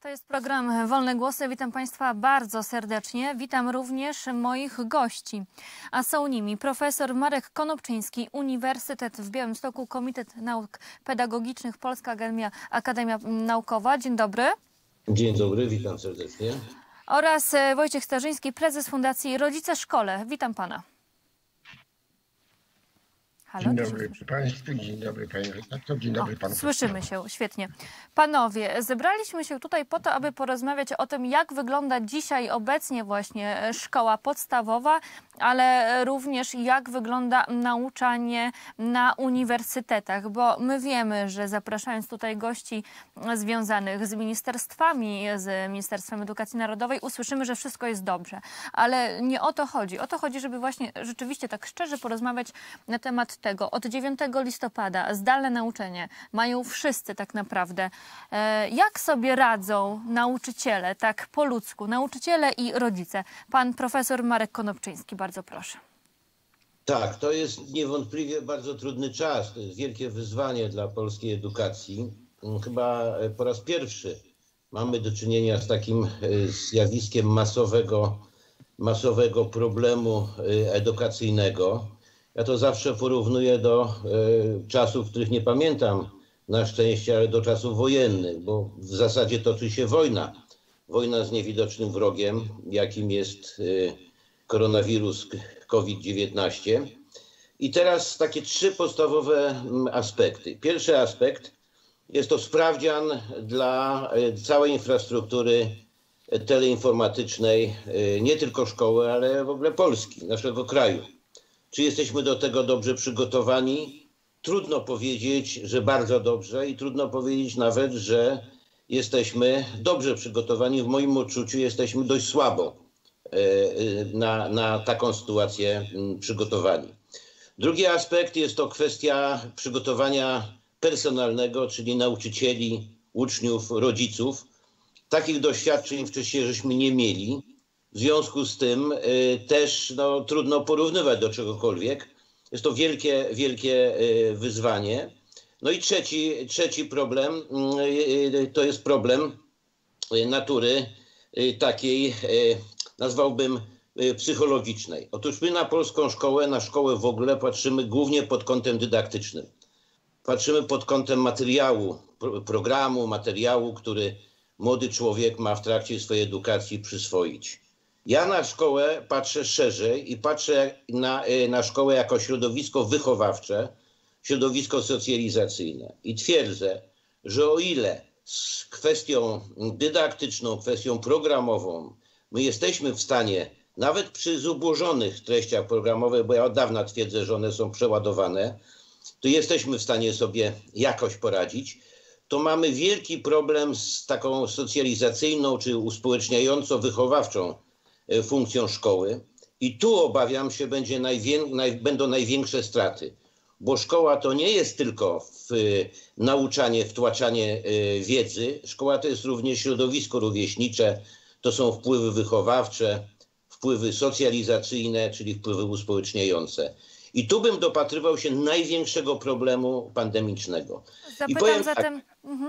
To jest program Wolne Głosy. Witam Państwa bardzo serdecznie. Witam również moich gości. A są nimi profesor Marek Konopczyński, Uniwersytet w Białymstoku, Komitet Nauk Pedagogicznych, Polska Akademia Naukowa. Dzień dobry. Dzień dobry, witam serdecznie. Oraz Wojciech Starzyński, prezes Fundacji Rodzice Szkole. Witam Pana. Halo? Dzień dobry Państwu, dzień dobry Panie redaktor, dzień dobry Panu. Słyszymy się, świetnie. Panowie, zebraliśmy się tutaj po to, aby porozmawiać o tym, jak wygląda dzisiaj obecnie właśnie szkoła podstawowa, ale również jak wygląda nauczanie na uniwersytetach, bo my wiemy, że zapraszając tutaj gości związanych z ministerstwami, z Ministerstwem Edukacji Narodowej, usłyszymy, że wszystko jest dobrze. Ale nie o to chodzi. O to chodzi, żeby właśnie rzeczywiście tak szczerze porozmawiać na temat tego. Od 9 listopada zdalne nauczenie mają wszyscy tak naprawdę. Jak sobie radzą nauczyciele, tak po ludzku, nauczyciele i rodzice? Pan profesor Marek Konopczyński, bardzo proszę. Tak, to jest niewątpliwie bardzo trudny czas. To jest wielkie wyzwanie dla polskiej edukacji. Chyba po raz pierwszy mamy do czynienia z takim zjawiskiem masowego problemu edukacyjnego. Ja to zawsze porównuję do czasów, których nie pamiętam na szczęście, ale do czasów wojennych, bo w zasadzie toczy się wojna. Wojna z niewidocznym wrogiem, jakim jest koronawirus COVID-19. I teraz takie trzy podstawowe aspekty. Pierwszy aspekt jest to sprawdzian dla całej infrastruktury teleinformatycznej, nie tylko szkoły, ale w ogóle Polski, naszego kraju. Czy jesteśmy do tego dobrze przygotowani? Trudno powiedzieć, że bardzo dobrze i trudno powiedzieć nawet, że jesteśmy dobrze przygotowani. W moim odczuciu jesteśmy dość słabo na taką sytuację przygotowani. Drugi aspekt jest to kwestia przygotowania personalnego, czyli nauczycieli, uczniów, rodziców. Takich doświadczeń wcześniej żeśmy nie mieli. W związku z tym też trudno porównywać do czegokolwiek. Jest to wielkie wyzwanie. No i trzeci problem to jest problem natury takiej, nazwałbym, psychologicznej. Otóż my na polską szkołę, na szkołę w ogóle patrzymy głównie pod kątem dydaktycznym. Patrzymy pod kątem materiału, programu, materiału, który młody człowiek ma w trakcie swojej edukacji przyswoić. Ja na szkołę patrzę szerzej i patrzę na szkołę jako środowisko wychowawcze, środowisko socjalizacyjne. I twierdzę, że o ile z kwestią dydaktyczną, kwestią programową my jesteśmy w stanie, nawet przy zubożonych treściach programowych, bo ja od dawna twierdzę, że one są przeładowane, to jesteśmy w stanie sobie jakoś poradzić, to mamy wielki problem z taką socjalizacyjną czy uspołeczniającą, wychowawczą funkcją szkoły. I tu obawiam się będą największe straty. Bo szkoła to nie jest tylko nauczanie, wtłaczanie wiedzy. Szkoła to jest również środowisko rówieśnicze, to są wpływy wychowawcze, wpływy socjalizacyjne, czyli wpływy uspołeczniające. I tu bym dopatrywał się największego problemu pandemicznego. Zapytam zatem...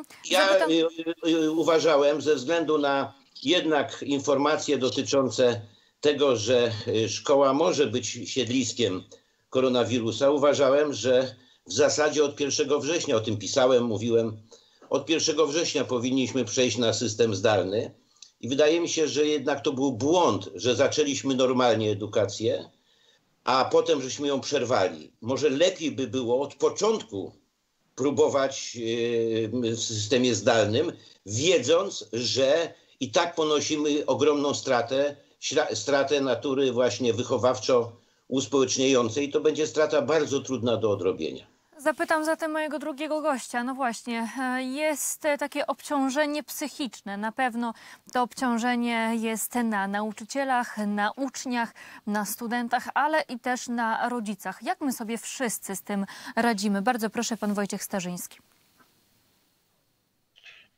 Uważałem, ze względu na jednak informacje dotyczące tego, że szkoła może być siedliskiem koronawirusa, uważałem, że w zasadzie od 1 września, o tym pisałem, mówiłem, od 1 września powinniśmy przejść na system zdalny. I wydaje mi się, że jednak to był błąd, że zaczęliśmy normalnie edukację, a potem żeśmy ją przerwali. Może lepiej by było od początku próbować w systemie zdalnym, wiedząc, że i tak ponosimy ogromną stratę natury właśnie wychowawczo-uspołeczniającej. To będzie strata bardzo trudna do odrobienia. Zapytam zatem mojego drugiego gościa. No właśnie, jest takie obciążenie psychiczne. Na pewno to obciążenie jest na nauczycielach, na uczniach, na studentach, ale i też na rodzicach. Jak my sobie wszyscy z tym radzimy? Bardzo proszę, pan Wojciech Starzyński.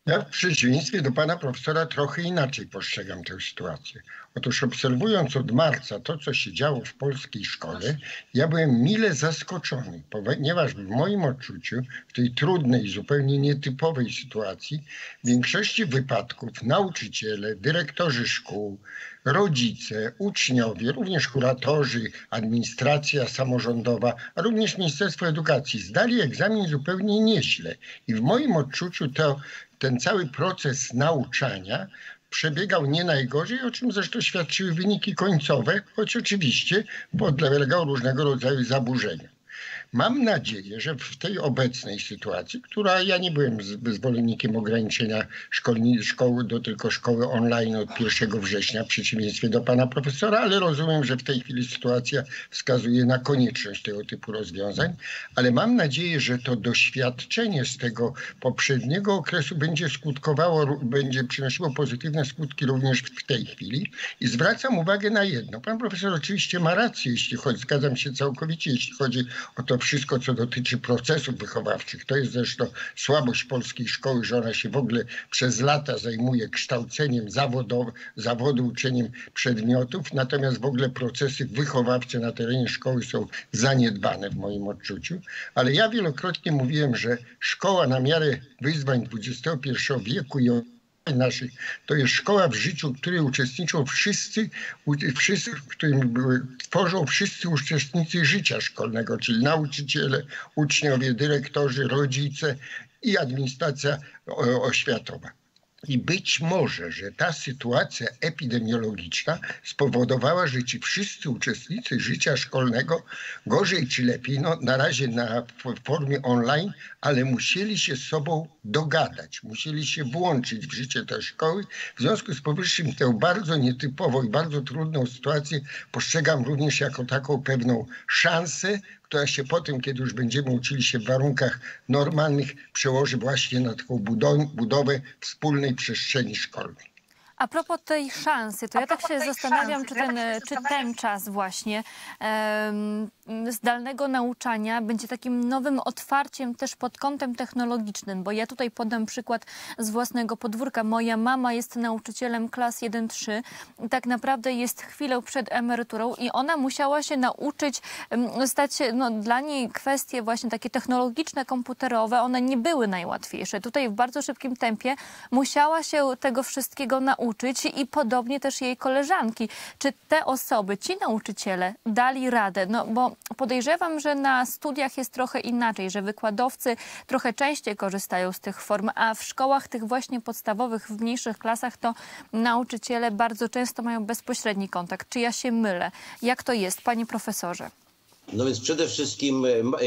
Ja w przeciwieństwie do pana profesora trochę inaczej postrzegam tę sytuację. Otóż obserwując od marca to, co się działo w polskiej szkole, ja byłem mile zaskoczony, ponieważ w moim odczuciu w tej trudnej, zupełnie nietypowej sytuacji w większości wypadków nauczyciele, dyrektorzy szkół, rodzice, uczniowie, również kuratorzy, administracja samorządowa, a również Ministerstwo Edukacji zdali egzamin zupełnie nieźle. I w moim odczuciu ten cały proces nauczania przebiegał nie najgorzej, o czym zresztą świadczyły wyniki końcowe, choć oczywiście podlegał różnego rodzaju zaburzeniom. Mam nadzieję, że w tej obecnej sytuacji, która ja nie byłem zwolennikiem ograniczenia szkoły do tylko szkoły online od 1 września, w przeciwieństwie do pana profesora, ale rozumiem, że w tej chwili sytuacja wskazuje na konieczność tego typu rozwiązań, ale mam nadzieję, że to doświadczenie z tego poprzedniego okresu będzie skutkowało, będzie przynosiło pozytywne skutki również w tej chwili. I zwracam uwagę na jedno. Pan profesor oczywiście ma rację, zgadzam się całkowicie, jeśli chodzi o to wszystko, co dotyczy procesów wychowawczych. To jest zresztą słabość polskiej szkoły, że ona się w ogóle przez lata zajmuje kształceniem zawodu, uczeniem przedmiotów, natomiast w ogóle procesy wychowawcze na terenie szkoły są zaniedbane w moim odczuciu. Ale ja wielokrotnie mówiłem, że szkoła na miarę wyzwań XXI wieku i naszych, to jest szkoła w życiu, w której uczestniczą wszyscy, w którym tworzą wszyscy uczestnicy życia szkolnego, czyli nauczyciele, uczniowie, dyrektorzy, rodzice i administracja oświatowa. I być może, że ta sytuacja epidemiologiczna spowodowała, że ci wszyscy uczestnicy życia szkolnego, gorzej czy lepiej, no na razie w formie online, ale musieli się z sobą dogadać, musieli się włączyć w życie tej szkoły. W związku z powyższym tę bardzo nietypową i bardzo trudną sytuację postrzegam również jako taką pewną szansę, która się potem, kiedy już będziemy uczyli się w warunkach normalnych, przełoży właśnie na taką budowę wspólnej przestrzeni szkolnej. A propos tej szansy, to ja tak się zastanawiam, czy ten czas właśnie zdalnego nauczania będzie takim nowym otwarciem też pod kątem technologicznym, bo ja tutaj podam przykład z własnego podwórka. Moja mama jest nauczycielem klas 1-3 i tak naprawdę jest chwilę przed emeryturą i ona musiała się nauczyć, stać się, no dla niej kwestie właśnie takie technologiczne, komputerowe, one nie były najłatwiejsze. Tutaj w bardzo szybkim tempie musiała się tego wszystkiego nauczyć i podobnie też jej koleżanki. Czy te osoby, ci nauczyciele dali radę? No bo podejrzewam, że na studiach jest trochę inaczej, że wykładowcy trochę częściej korzystają z tych form, a w szkołach tych właśnie podstawowych, w mniejszych klasach to nauczyciele bardzo często mają bezpośredni kontakt. Czy ja się mylę? Jak to jest, panie profesorze? No więc przede wszystkim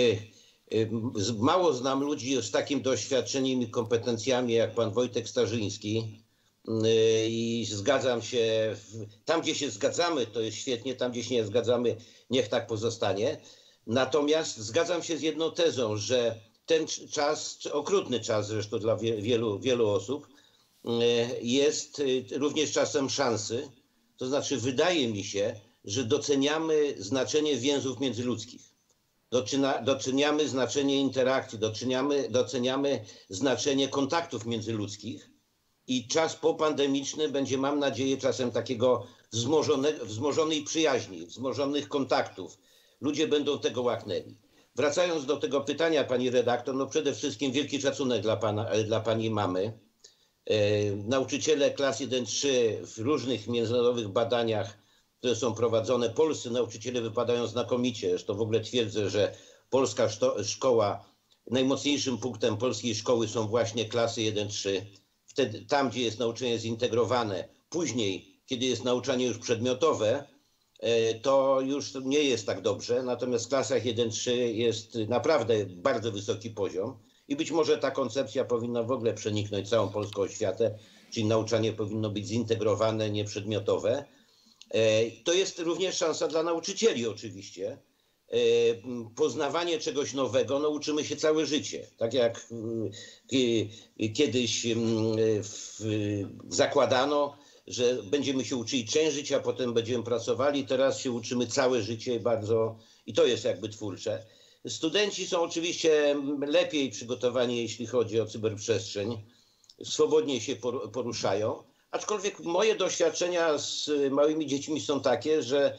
mało znam ludzi z takim doświadczeniem i kompetencjami jak pan Wojtek Starzyński. I zgadzam się, tam gdzie się zgadzamy, to jest świetnie, tam gdzie się nie zgadzamy, niech tak pozostanie. Natomiast zgadzam się z jedną tezą, że ten czas, okrutny czas zresztą dla wielu osób, jest również czasem szansy. To znaczy wydaje mi się, że doceniamy znaczenie więzów międzyludzkich. Doceniamy znaczenie interakcji, doceniamy znaczenie kontaktów międzyludzkich. I czas popandemiczny będzie, mam nadzieję, czasem takiego wzmożonej przyjaźni, wzmożonych kontaktów. Ludzie będą tego łaknęli. Wracając do tego pytania, pani redaktor, no przede wszystkim wielki szacunek dla pani mamy. Nauczyciele klas 1-3 w różnych międzynarodowych badaniach, które są prowadzone, polscy nauczyciele wypadają znakomicie. Zresztą w ogóle twierdzę, że polska szkoła, najmocniejszym punktem polskiej szkoły są właśnie klasy 1-3. Wtedy tam, gdzie jest nauczanie zintegrowane, później, kiedy jest nauczanie już przedmiotowe, to już nie jest tak dobrze. Natomiast w klasach 1-3 jest naprawdę bardzo wysoki poziom i być może ta koncepcja powinna w ogóle przeniknąć całą polską oświatę, czyli nauczanie powinno być zintegrowane, nieprzedmiotowe. To jest również szansa dla nauczycieli oczywiście. Poznawanie czegoś nowego, no uczymy się całe życie. Tak jak kiedyś zakładano, że będziemy się uczyli część życia, potem będziemy pracowali, teraz się uczymy całe życie bardzo i to jest jakby twórcze. Studenci są oczywiście lepiej przygotowani, jeśli chodzi o cyberprzestrzeń. swobodnie się poruszają. Aczkolwiek moje doświadczenia z małymi dziećmi są takie, że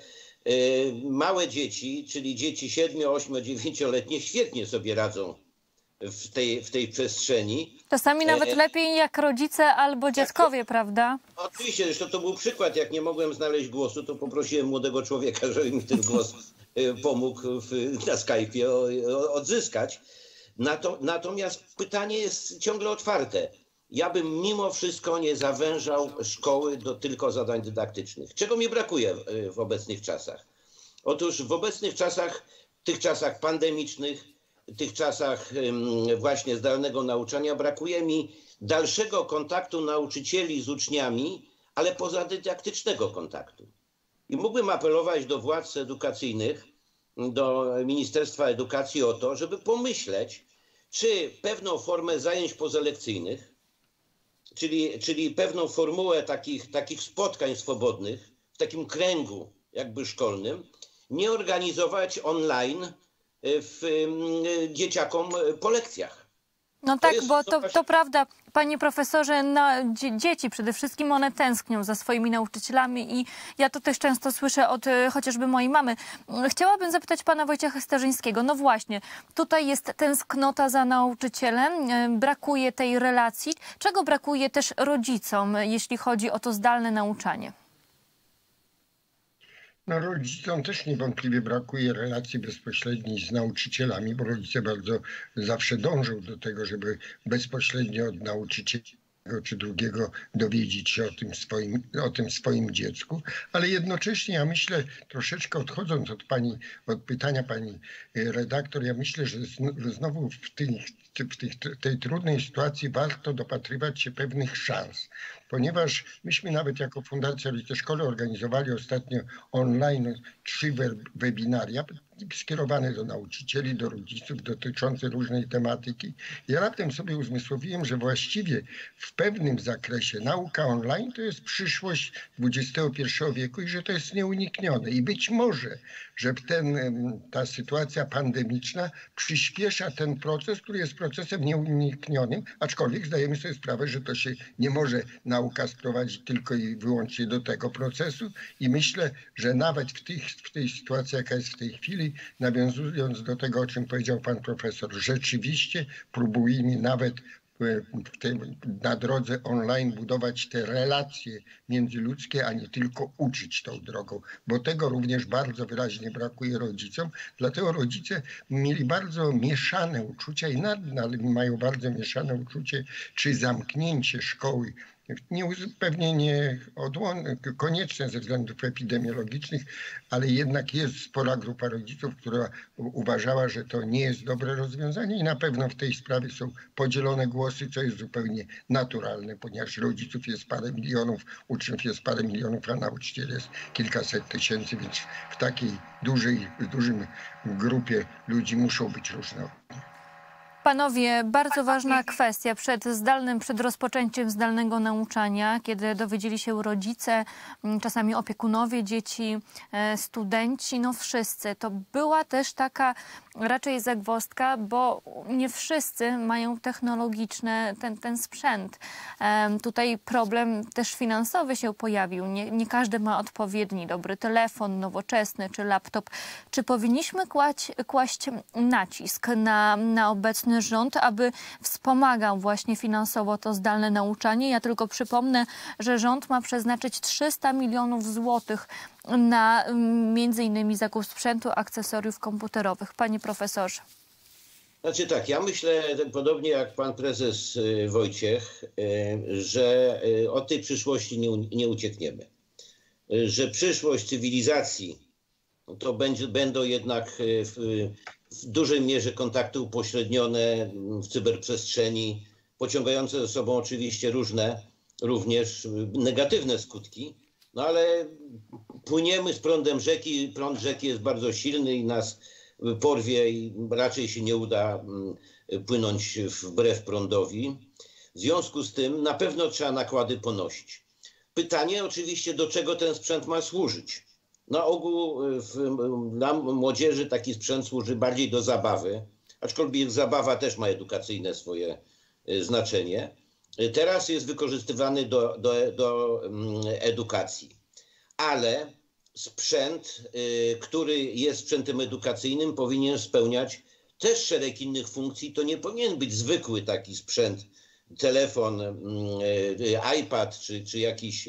małe dzieci, czyli dzieci 7-, 8-, 9-letnie świetnie sobie radzą w tej przestrzeni. Czasami nawet lepiej jak rodzice albo dziadkowie, prawda? Oczywiście, zresztą to był przykład. Jak nie mogłem znaleźć głosu, to poprosiłem młodego człowieka, żeby mi ten głos pomógł na Skype'ie odzyskać. Natomiast pytanie jest ciągle otwarte. Ja bym mimo wszystko nie zawężał szkoły do tylko zadań dydaktycznych. Czego mi brakuje w obecnych czasach? Otóż w obecnych czasach, tych czasach pandemicznych, tych czasach właśnie zdalnego nauczania brakuje mi dalszego kontaktu nauczycieli z uczniami, ale pozadydaktycznego kontaktu. I mógłbym apelować do władz edukacyjnych, do Ministerstwa Edukacji o to, żeby pomyśleć, czy pewną formę zajęć pozalekcyjnych, czyli pewną formułę takich spotkań swobodnych w takim kręgu jakby szkolnym, nie organizować online dzieciakom po lekcjach. No tak, bo to prawda, panie profesorze, dzieci przede wszystkim one tęsknią za swoimi nauczycielami i ja to też często słyszę od chociażby mojej mamy. Chciałabym zapytać pana Wojciecha Starzyńskiego. No właśnie, tutaj jest tęsknota za nauczycielem, brakuje tej relacji. Czego brakuje też rodzicom, jeśli chodzi o to zdalne nauczanie? No rodzicom też niewątpliwie brakuje relacji bezpośredniej z nauczycielami, bo rodzice bardzo zawsze dążą do tego, żeby bezpośrednio od nauczyciela czy drugiego dowiedzieć się o tym swoim dziecku, ale jednocześnie ja myślę, troszeczkę odchodząc od pytania pani redaktor, ja myślę, że znowu w tej trudnej sytuacji warto dopatrywać się pewnych szans, ponieważ myśmy nawet jako Fundacja Rodzice Szkoły organizowali ostatnio online 3 webinaria skierowane do nauczycieli, do rodziców, dotyczące różnej tematyki. Ja raptem sobie uzmysłowiłem, że właściwie w pewnym zakresie nauka online to jest przyszłość XXI wieku i że to jest nieuniknione. I być może, że ta sytuacja pandemiczna przyspiesza ten proces, który jest procesem nieuniknionym, aczkolwiek zdajemy sobie sprawę, że to się nie może nauka sprowadzić tylko i wyłącznie do tego procesu i myślę, że nawet w tej sytuacji, jaka jest w tej chwili, nawiązując do tego, o czym powiedział pan profesor, rzeczywiście próbujmy nawet na drodze online budować te relacje międzyludzkie, a nie tylko uczyć tą drogą, bo tego również bardzo wyraźnie brakuje rodzicom. Dlatego rodzice mieli bardzo mieszane uczucia i nadal mają bardzo mieszane uczucie, czy zamknięcie szkoły, pewnie nie konieczne ze względów epidemiologicznych, ale jednak jest spora grupa rodziców, która uważała, że to nie jest dobre rozwiązanie i na pewno w tej sprawie są podzielone głosy, co jest zupełnie naturalne, ponieważ rodziców jest parę milionów, uczniów jest parę milionów, a nauczycieli jest kilkaset tysięcy, więc w takiej dużym grupie ludzi muszą być różne opinie. Panowie, bardzo ważna kwestia przed rozpoczęciem zdalnego nauczania, kiedy dowiedzieli się rodzice, czasami opiekunowie dzieci, studenci, no wszyscy. To była też taka raczej zagwozdka, bo nie wszyscy mają technologiczny ten sprzęt. Tutaj problem też finansowy się pojawił. Nie każdy ma odpowiedni, dobry telefon, nowoczesny czy laptop. Czy powinniśmy kłaść nacisk na obecny rząd, aby wspomagał właśnie finansowo to zdalne nauczanie? Ja tylko przypomnę, że rząd ma przeznaczyć 300 milionów złotych na między innymi zakup sprzętu, akcesoriów komputerowych. Panie profesorze. Znaczy tak, ja myślę podobnie jak pan prezes Wojciech, że od tej przyszłości nie uciekniemy. Że przyszłość cywilizacji to będą jednak w dużej mierze kontakty upośrednione w cyberprzestrzeni, pociągające ze sobą oczywiście różne, również negatywne skutki, no ale płyniemy z prądem rzeki, prąd rzeki jest bardzo silny i nas porwie i raczej się nie uda płynąć wbrew prądowi. W związku z tym na pewno trzeba nakłady ponosić. Pytanie oczywiście, do czego ten sprzęt ma służyć. Na ogół dla młodzieży taki sprzęt służy bardziej do zabawy, aczkolwiek zabawa też ma edukacyjne swoje znaczenie, teraz jest wykorzystywany do edukacji. Ale sprzęt, który jest sprzętem edukacyjnym, powinien spełniać też szereg innych funkcji. To nie powinien być zwykły taki sprzęt, telefon, iPad czy jakiś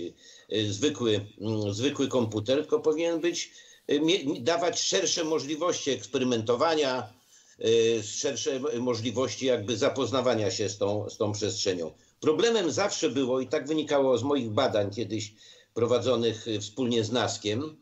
zwykły komputer, tylko powinien dawać szersze możliwości eksperymentowania, szersze możliwości jakby zapoznawania się z tą przestrzenią. Problemem zawsze było, i tak wynikało z moich badań kiedyś prowadzonych wspólnie z NASK-iem,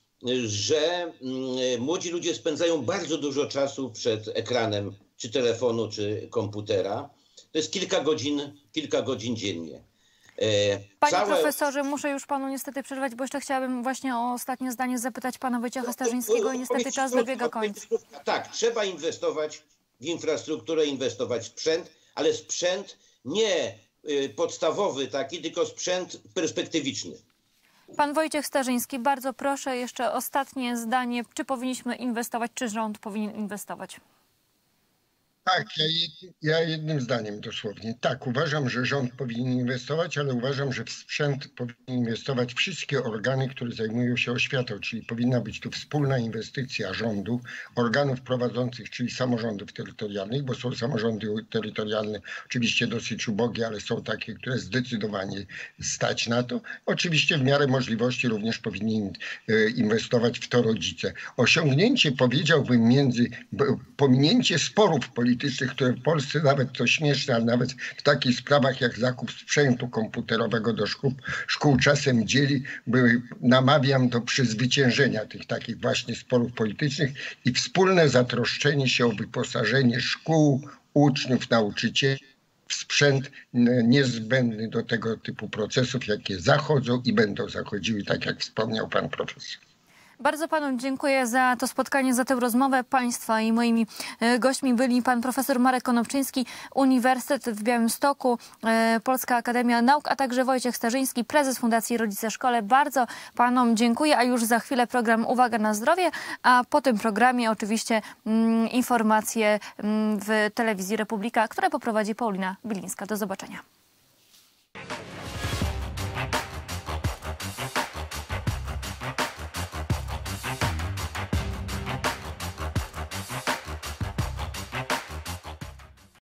że młodzi ludzie spędzają bardzo dużo czasu przed ekranem czy telefonu, czy komputera. To jest kilka godzin dziennie. Panie profesorze, muszę już panu niestety przerwać, bo jeszcze chciałabym właśnie o ostatnie zdanie zapytać pana Wojciecha Starzyńskiego i niestety czas dobiega końca. Tak, trzeba inwestować w infrastrukturę, inwestować w sprzęt, ale sprzęt nie podstawowy taki, tylko sprzęt perspektywiczny. Pan Wojciech Starzyński, bardzo proszę jeszcze ostatnie zdanie. Czy powinniśmy inwestować, czy rząd powinien inwestować? Tak, ja jednym zdaniem dosłownie. Tak, uważam, że rząd powinien inwestować, ale uważam, że w sprzęt powinny inwestować wszystkie organy, które zajmują się oświatą, czyli powinna być tu wspólna inwestycja rządu, organów prowadzących, czyli samorządów terytorialnych, bo są samorządy terytorialne oczywiście dosyć ubogie, ale są takie, które zdecydowanie stać na to. Oczywiście w miarę możliwości również powinni inwestować w to rodzice. Osiągnięcie, powiedziałbym, pominięcie sporów politycznych, które w Polsce nawet to śmieszne, ale nawet w takich sprawach jak zakup sprzętu komputerowego do szkół czasem dzieli, namawiam do przezwyciężenia tych takich właśnie sporów politycznych i wspólne zatroszczenie się o wyposażenie szkół, uczniów, nauczycieli w sprzęt niezbędny do tego typu procesów, jakie zachodzą i będą zachodziły, tak jak wspomniał pan profesor. Bardzo panu dziękuję za to spotkanie, za tę rozmowę. Państwa i moimi gośćmi byli pan profesor Marek Konopczyński, Uniwersytet w Białymstoku, Polska Akademia Nauk, a także Wojciech Starzyński, prezes Fundacji Rodzice Szkole. Bardzo panom dziękuję, a już za chwilę program Uwaga na zdrowie, a po tym programie oczywiście informacje w telewizji Republika, które poprowadzi Paulina Bilińska. Do zobaczenia.